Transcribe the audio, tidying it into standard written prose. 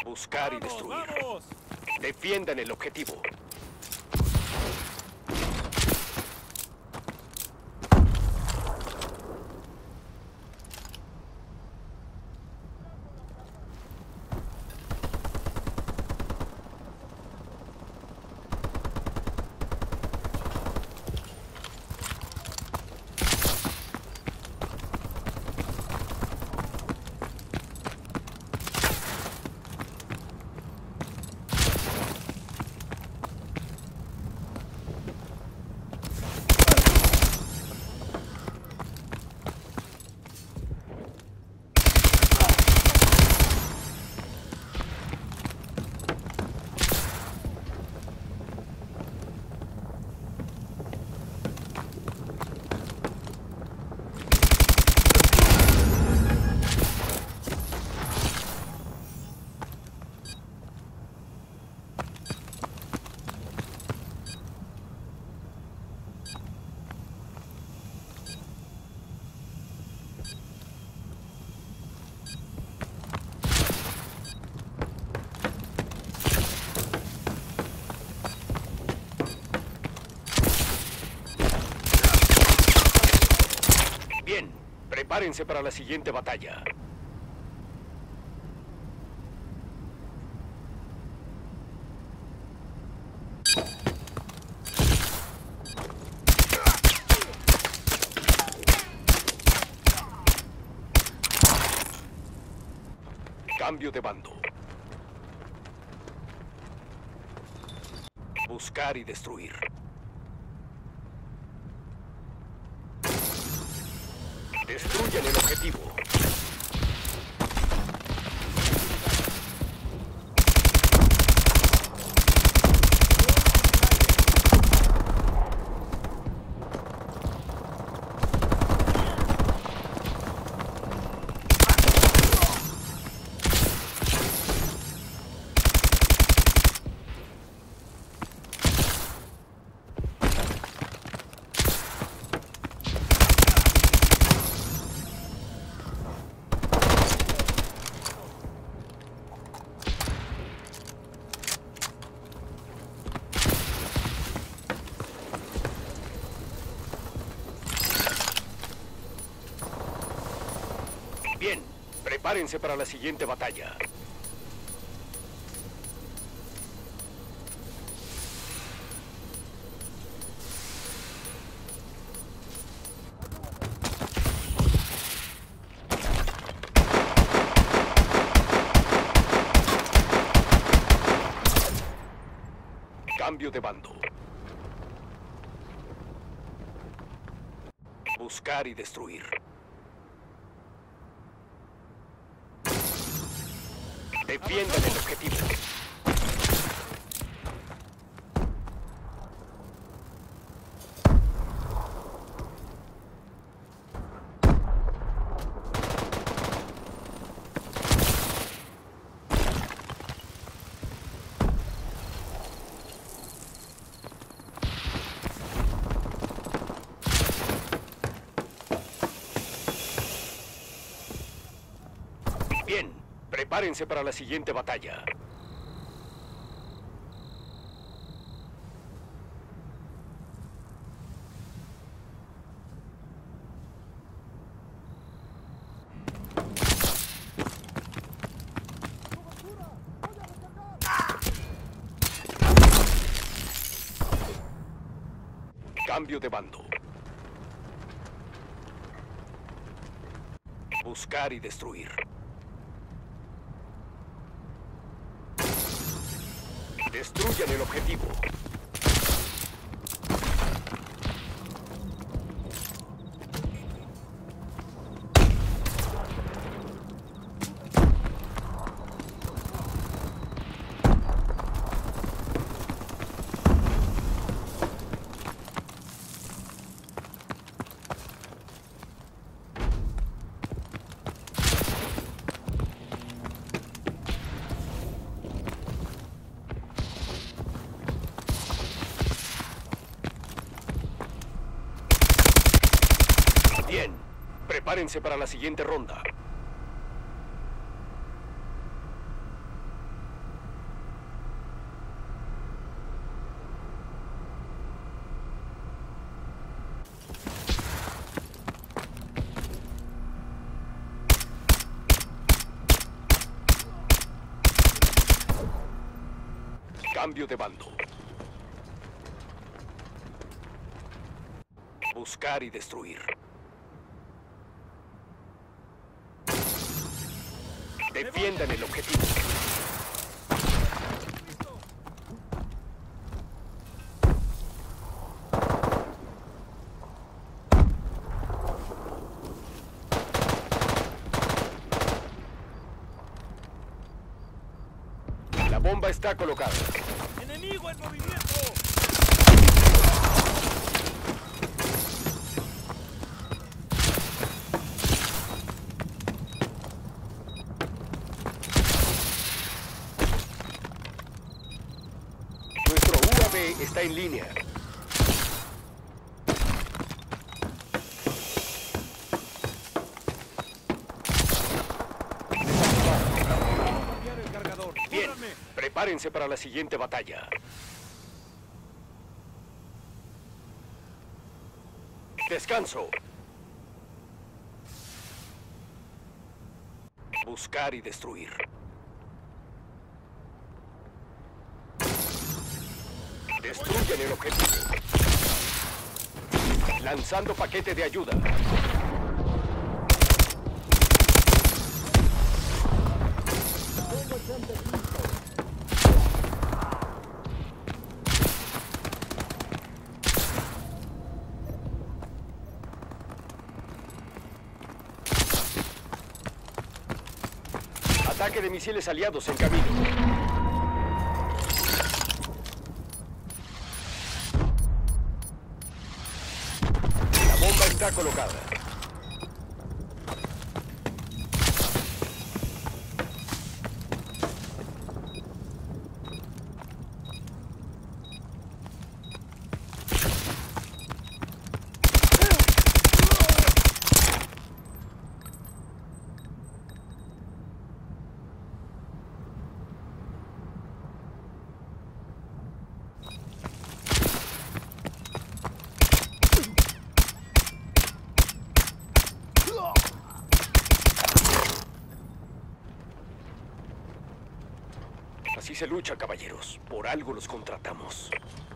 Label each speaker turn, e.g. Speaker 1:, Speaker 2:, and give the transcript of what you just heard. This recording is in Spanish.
Speaker 1: Buscar y destruir.
Speaker 2: ¡Vamos!
Speaker 1: Defiendan el objetivo. Bien, prepárense para la siguiente batalla. Cambio de bando. Buscar y destruir. Destruyan el objetivo. Bien, prepárense para la siguiente batalla. Cambio de bando. Buscar y destruir. Defiendan el objetivo. Bien, prepárense para la siguiente batalla. Cambio de bando. Buscar y destruir. Destruyan el objetivo. Bien, prepárense para la siguiente ronda. Cambio de bando. Buscar y destruir. Defiendan el objetivo. La bomba está colocada.
Speaker 2: ¡Enemigo en movimiento!
Speaker 1: Nuestro UAV está en línea.
Speaker 2: Cambiar el cargador.
Speaker 1: Bien,
Speaker 2: ¡Cúbranme!
Speaker 1: prepárense para la siguiente batalla. Descanso. Buscar y destruir. Destruyen el objetivo. Lanzando paquete de ayuda. Ataque de misiles aliados en camino. La bomba está colocada. Así se lucha, caballeros. Por algo los contratamos.